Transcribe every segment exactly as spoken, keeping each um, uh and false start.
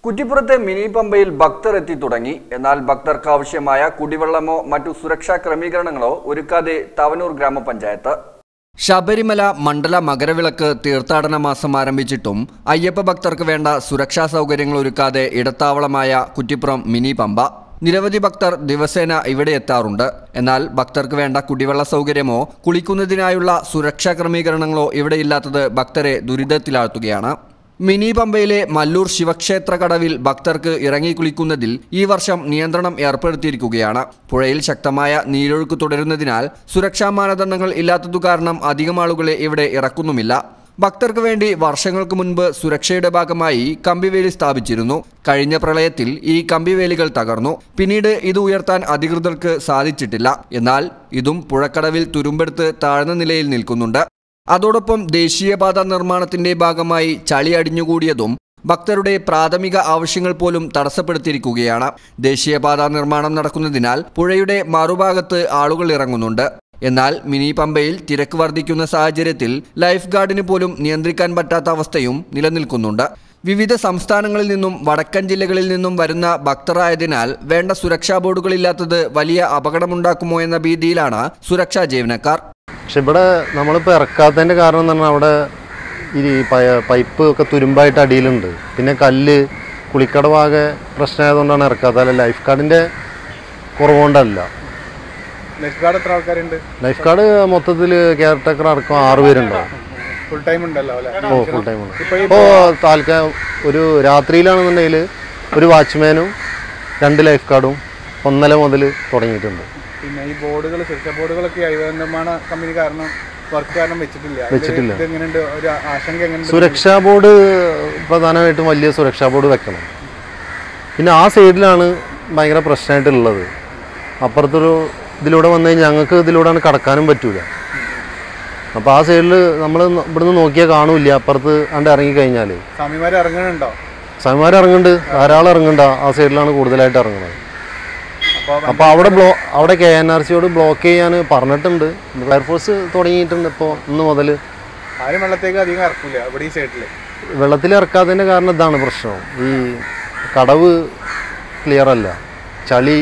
കുറ്റിപ്പുറത്തെ mini പമ്പയിൽ ഭക്തർ എത്തി തുടങ്ങി. എന്നാൽ ഭക്തർക്ക് ആവശ്യമായ കുടിവെള്ളമോ മറ്റു സുരക്ഷാ ക്രമീകരണങ്ങളോ ഒരുക്കാതെ തവനൂർ ഗ്രാമപഞ്ചായത്ത്. ശബരിമല മണ്ഡല മകരവിളക്ക് തീർത്ഥാടന മാസം ആരംഭിച്ചിട്ടും അയ്യപ്പ ഭക്തർക്ക് വേണ്ട സുരക്ഷാ സൗകര്യങ്ങൾ ഒരുക്കാതെ ഇടത്താവളമായ കുറ്റിപ്പുറം മിനി പമ്പ. നിരവധി ഭക്തർ ദിവസേന ഇവിടെ എത്താറുണ്ട്. എന്നാൽ ഭക്തർക്ക് വേണ്ട കുടിവെള്ള സൗകര്യമോ കുളിക്കുന്നതിനായുള്ള സുരക്ഷാ ക്രമീകരണങ്ങളോ ഇവിടെ ഇല്ലാത്തത് ഭക്തരെ ദുരിതത്തിലാഴ്ത്തുകയാണ്. മിനി പമ്പയിലെ മല്ലൂർ ശിവക്ഷേത്ര കടവിൽ ഭക്തർക്ക് ഇറങ്ങി കുളിക്കുന്നതിൽ ഈ വർഷം നിയന്ത്രണം ഏർപ്പെടുത്തിയിരിക്കുകയാണ്. പുഴയിൽ ശക്തമായ നീരൊഴുക്ക് തുടരുന്നതിനാൽ സുരക്ഷാ മാനദണ്ഡങ്ങൾ ഇല്ലാത്തതു കാരണം അധികം ആളുകളെ ഇവിടെ ഇറക്കുന്നുമില്ല. ഭക്തർക്ക് വേണ്ടി വർഷങ്ങൾക്ക് മുൻപ് സുരക്ഷയുടെ ഭാഗമായി കമ്പിവേലി സ്ഥാപിച്ചിരുന്നു. കഴിഞ്ഞ പ്രളയത്തിൽ ഈ കമ്പിവേലികൾ തകർന്നു. പിന്നീട് ഇത് ഉയർത്താൻ അധികൃതർക്ക് സാധിച്ചിട്ടില്ല. എന്നാൽ ഇതും പുഴക്കടവിൽ തുരുമ്പെടുത്ത് താഴ്ന്ന നിലയിൽ നിൽക്കുന്നുണ്ട്. അതോടൊപ്പം ദേശീയപാത നിർമ്മാണത്തിന്റെ ഭാഗമായി ചളി അടിഞ്ഞുകൂടിയതും ഭക്തരുടെ പ്രാഥമിക ആവശ്യങ്ങൾ പോലും തടസ്സപ്പെടുത്തിയിരിക്കുകയാണ്. ദേശീയപാത നിർമ്മാണം നടക്കുന്നതിനാൽ പുഴയുടെ മറുഭാഗത്ത് ആളുകൾ ഇറങ്ങുന്നുണ്ട്. എന്നാൽ മിനി പമ്പയിൽ തിരക്ക് വർദ്ധിക്കുന്ന സാഹചര്യത്തിൽ ലൈഫ് ഗാർഡിന് പോലും നിയന്ത്രിക്കാൻ പറ്റാത്ത അവസ്ഥയും നിലനിൽക്കുന്നുണ്ട്. വിവിധ സംസ്ഥാനങ്ങളിൽ നിന്നും വടക്കൻ ജില്ലകളിൽ നിന്നും വരുന്ന ഭക്തരായതിനാൽ വേണ്ട സുരക്ഷാ ബോർഡുകളില്ലാത്തത് വലിയ അപകടമുണ്ടാക്കുമോ എന്ന ഭീതിയിലാണ് സുരക്ഷാ ജീവനക്കാർ. പക്ഷെ ഇവിടെ നമ്മളിപ്പോൾ ഇറക്കാത്തതിൻ്റെ കാരണം എന്ന് പറഞ്ഞാൽ അവിടെ ഈ പൈപ്പ് ഒക്കെ തുരുമ്പായിട്ട് അടിയിലുണ്ട്. പിന്നെ കല്ല് കുളിക്കടവാകെ പ്രശ്നമായതുകൊണ്ടാണ് ഇറക്കാത്തത്. അല്ല ലൈഫ് ഗാർഡിൻ്റെ കുറവുകൊണ്ടല്ല. ലൈഫ് ഗാർഡ് എത്ര ആൾക്കാരുണ്ട്? ലൈഫ് ഗാർഡ് മൊത്തത്തിൽ കെയർ ടേക്കർ അടക്കം ആറ് പേരുണ്ടാവും. ഫുൾ ടൈം ഉണ്ടല്ലോ? ഓ ഫുൾ ടൈം ഉണ്ട്. ഇപ്പോൾ താൽക്കാലം ഒരു രാത്രിയിലാണെന്നുണ്ടെങ്കിൽ ഒരു വാച്ച്മാനും രണ്ട് ലൈഫ് ഗാർഡും ഒന്നര മുതൽ തുടങ്ങിയിട്ടുണ്ട്. പിന്നെ ഈ ബോർഡുകൾ സുരക്ഷാ ബോർഡുകളൊക്കെ നിർമ്മാണ കമ്പനി കാരണം വർക്ക് കാരണം വെച്ചിട്ടില്ല വെച്ചിട്ടില്ല എങ്ങനെയുണ്ട്? ഒരു ആശങ്ക എങ്ങനെ? സുരക്ഷാ ബോർഡ് പ്രധാനമായിട്ടും വലിയ സുരക്ഷാ ബോർഡ് വെക്കണം. പിന്നെ ആ സൈഡിലാണ് ഭയങ്കര പ്രശ്നമായിട്ടുള്ളത്. അപ്പുറത്തൊരു ഇതിലൂടെ വന്നു കഴിഞ്ഞാൽ ഞങ്ങൾക്ക് ഇതിലൂടെയാണ് കടക്കാനും പറ്റൂല. അപ്പോൾ ആ സൈഡിൽ നമ്മൾ ഇവിടുന്ന് നോക്കിയാൽ കാണൂല്ല. അപ്പുറത്ത് കണ്ട് ഇറങ്ങിക്കഴിഞ്ഞാൽ സ്വാമിമാർ ഇറങ്ങുന്നുണ്ടോ? സ്വാമിമാർ ഇറങ്ങുന്നുണ്ട്, ധാരാളം ഇറങ്ങുന്നുണ്ട്. ആ സൈഡിലാണ് കൂടുതലായിട്ട് ഇറങ്ങുന്നത്. അപ്പോൾ അവിടെ ബ്ലോ അവിടെ കെ എൻ ആർ സിയോട് ബ്ലോക്ക് ചെയ്യാൻ പറഞ്ഞിട്ടുണ്ട്. ഫയർഫോഴ്സ് തുടങ്ങിയിട്ടുണ്ട്. ഇപ്പോൾ ഇന്ന് മുതൽ ആരും വെള്ളത്തേക്ക് അധികം ഇറക്കില്ല ഇവിടെ ഈ സൈഡിൽ. വെള്ളത്തിൽ ഇറക്കാത്തതിൻ്റെ കാരണം ഇതാണ് പ്രശ്നം. ഈ കടവ് ക്ലിയർ അല്ല. ചളി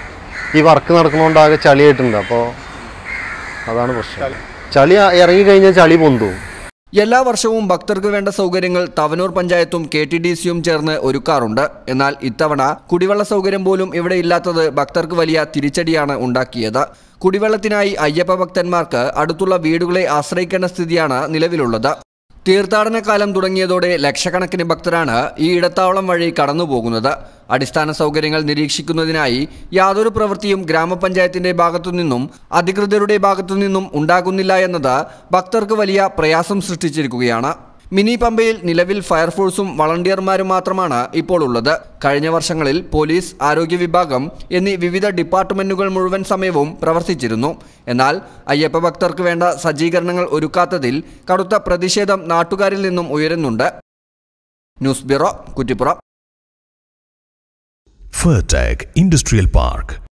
ഈ വർക്ക് നടക്കുന്നതുകൊണ്ടാകെ ചളിയായിട്ടുണ്ട്. അപ്പോൾ അതാണ് പ്രശ്നം. ചളി ഇറങ്ങിക്കഴിഞ്ഞാൽ ചളി പൊന്തും. എല്ലാ വർഷവും ഭക്തർക്ക് വേണ്ട സൗകര്യങ്ങൾ തവനൂർ പഞ്ചായത്തും കെ ടി ഡി സിയും ചേർന്ന് ഒരുക്കാറുണ്ട്. എന്നാൽ ഇത്തവണ കുടിവെള്ള സൗകര്യം പോലും ഇവിടെ ഇല്ലാത്തത് ഭക്തർക്ക് വലിയ തിരിച്ചടിയാണ് ഉണ്ടാക്കിയത്. കുടിവെള്ളത്തിനായി അയ്യപ്പ ഭക്തന്മാർക്ക് അടുത്തുള്ള വീടുകളെ ആശ്രയിക്കേണ്ട സ്ഥിതിയാണ് നിലവിലുള്ളത്. തീർത്ഥാടന കാലം തുടങ്ങിയതോടെ ലക്ഷക്കണക്കിന് ഭക്തരാണ് ഈ ഇടത്താവളം വഴി കടന്നുപോകുന്നത്. അടിസ്ഥാന സൗകര്യങ്ങൾ നിരീക്ഷിക്കുന്നതിനായി യാതൊരു പ്രവൃത്തിയും ഗ്രാമപഞ്ചായത്തിന്റെ ഭാഗത്തുനിന്നും അധികൃതരുടെ ഭാഗത്തുനിന്നും ഉണ്ടാകുന്നില്ല എന്നത് ഭക്തർക്ക് വലിയ പ്രയാസം സൃഷ്ടിച്ചിരിക്കുകയാണ്. മിനി പമ്പയിൽ നിലവിൽ ഫയർഫോഴ്സും വളണ്ടിയർമാരും മാത്രമാണ് ഇപ്പോൾ ഉള്ളത്. കഴിഞ്ഞ വർഷങ്ങളിൽ പോലീസ്, ആരോഗ്യ വിഭാഗം എന്നീ വിവിധ ഡിപ്പാർട്ട്മെന്റുകൾ മുഴുവൻ സമയവും പ്രവർത്തിച്ചിരുന്നു. എന്നാൽ അയ്യപ്പ ഭക്തർക്ക് വേണ്ട സജ്ജീകരണങ്ങൾ ഒരുക്കാത്തതിൽ കടുത്ത പ്രതിഷേധം നാട്ടുകാരിൽ നിന്നും ഉയരുന്നുണ്ട്. News bureau, Kuttippuram. Fertech Industrial Park.